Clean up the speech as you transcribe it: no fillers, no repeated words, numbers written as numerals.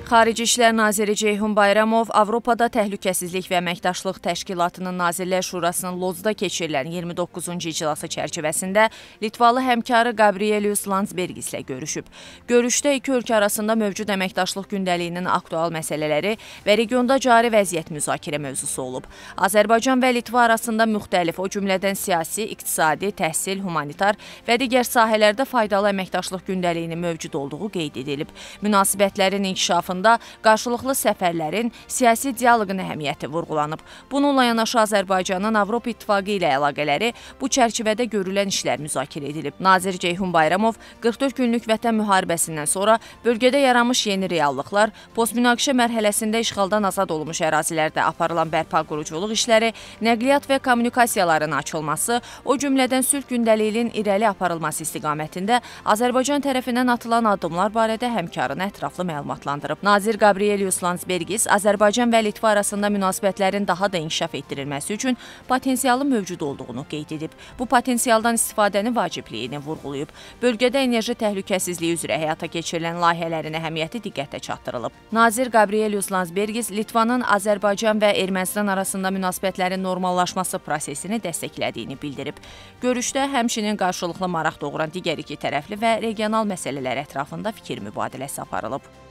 Xarici İşlər naziri Ceyhun Bayramov Avropada Təhlükəsizlik və Əməkdaşlıq Təşkilatının Nazirlər Şurasının Lozda keçirilən 29-cu iclası çərçivəsində Litvalı həmkarı Gabrielius Landsbergislə görüşüb. Görüşdə iki ölkə arasında mövcud əməkdaşlıq gündəliyinin aktual məsələləri və regionda cari vəziyyət müzakirə mövzusu olub. Azərbaycan və Litva arasında müxtəlif, o cümlədən siyasi, iqtisadi, təhsil, humanitar və digər sahələrdə faydalı əməkdaşlıq gündəliyinin mövcud olduğu qeyd edilib. Münasibətlərin inkişafında qarşılıqlı səfərlərin siyasi dialoqun əhəmiyyəti vurğulanıb. Bununla yanaşı Azərbaycanın Avropa İttifaqı ilə əlaqələri bu çərçivədə görülən işlər müzakirə edilib. Nazir Ceyhun Bayramov 44 günlük Vətən müharibəsindən sonra bölgədə yaranmış yeni reallıqlar, postmünaqişə mərhələsində işğaldan azad olunmuş ərazilərdə aparılan bərpa quruculuq işləri, nəqliyyat və kommunikasiyaların açılması, o cümlədən sülh gündəliyinin irəli aparılması istiqamətində Azərbaycan tərəfindən atılan addımlar barədə həmkarını ətraflı məlumatlandırıb. Nazir Gabrielius Landsbergis Azərbaycan və Litva arasında münasibətlərin daha da inkişaf etdirilməsi üçün potensialın mövcud olduğunu qeyd edib. Bu potensialdan istifadənin vacibliyini vurğulayıb. Bölgədə enerji təhlükəsizliyi üzrə həyata keçirilən layihələrin əhəmiyyəti diqqətə çatdırılıb. Nazir Gabrielius Landsbergis Litvanın Azərbaycan və Ermənistan arasında münasibətlərin normallaşması prosesini dəstəklədiyini bildirib. Görüşdə həmçinin qarşılıqlı maraq doğuran digər iki tərəfli və regional məsələlər ətrafında fikir mübadiləsi aparılıb.